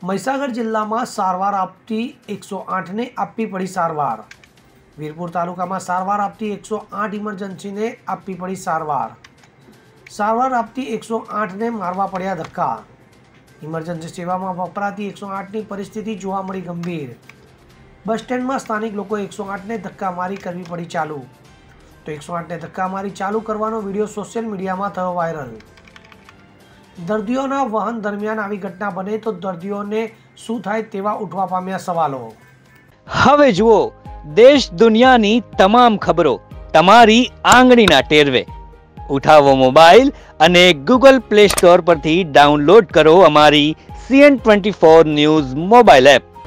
મહીસાગર જિલ્લામાં સારવાર આપતી 108ને આપવી પડી સારવાર। વીરપુર તાલુકામાં સારવાર આપતી 108 ઇમરજન્સીને આપવી પડી સારવાર। સારવાર આપતી 108ને મારવા પડ્યા ધક્કા। ઇમરજન્સી સેવામાં વપરાતી 108ની પરિસ્થિતિ જોવા મળી ગંભીર। બસ સ્ટેન્ડમાં સ્થાનિક લોકોએ 108ને ધક્કા મારી કરવી પડી ચાલુ। તો 108ને ધક્કા મારી ચાલુ કરવાનો વિડીયો સોશિયલ મીડિયામાં થયો વાયરલ। દર્દીઓના વહન દરમિયાન આવી ઘટના બને તો દર્દીઓને શું થાય તેવા ઉઠવા પામ્યા સવાલો। હવે જુઓ દેશ દુનિયાની તમામ ખબરો તમારી આંગળીના ટેરવે। ઉઠાવો મોબાઈલ અને ગૂગલ પ્લે સ્ટોર પરથી ડાઉનલોડ કરો અમારી CN24 ન્યૂઝ મોબાઈલ એપ।